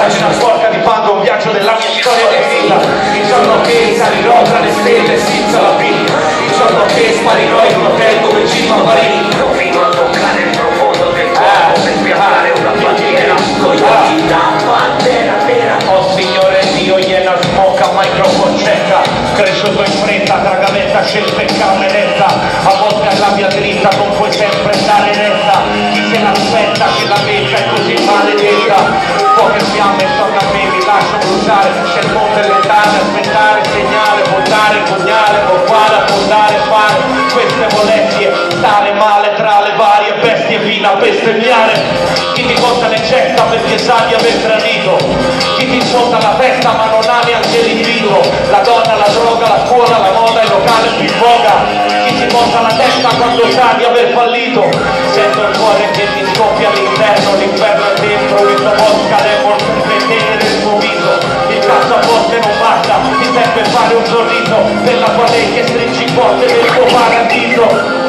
pagina sporca di fango, un viaggio della mia storia di vita. Il giorno che salirò tra le stelle senza la vita, il giorno che sparirò in hotel come Gino Marini, fino a toccare il profondo del corpo per spiegare una bandiera con gli occhi da bandera nera. Oh Signore Dio, iena smoca, microphone cieca, cresciuto in fretta tra gavetta, scelta e camminetta, a volte alla via dritta non puoi sempre andare retta, chi se l'aspetta che la vita è così maledetta, poche fiamme intorno a me mi lascio bruciare, c'è il monte lentare, aspettare, segnale, votare, pugnale, uguale, affondare, fare queste molestie, stare male tra le varie bestie fino a bestemmiare. Chi ti conta le gesta perché sa di aver tradito, chi ti insulta la testa ma non ha neanche l'individuo, la donna, la droga, la scuola, la moda, il locale più in voga, chi ti monta la testa quando sa di aver fallito, sento il cuore che ti scoppia all'interno, l'inferno è dentro, questo vodka demon per tenere il suo viso, il cazzo a volte non basta, ti serve fare un sorriso per la tua lei che stringi forte del tuo paradiso.